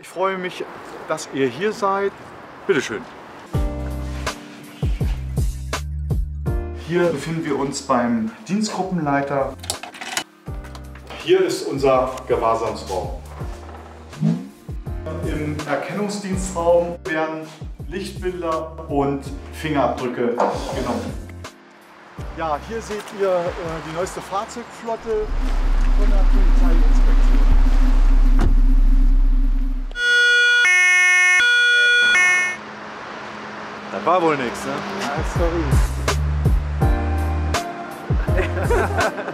Ich freue mich, dass ihr hier seid. Bitte schön. Hier befinden wir uns beim Dienstgruppenleiter. Hier ist unser Gewahrsamsraum. Im Erkennungsdienstraum werden Lichtbilder und Fingerabdrücke genommen. Ja, hier seht ihr die neueste Fahrzeugflotte von der Polizeiinspektion. Das war wohl nichts, ne? Ja, sorry.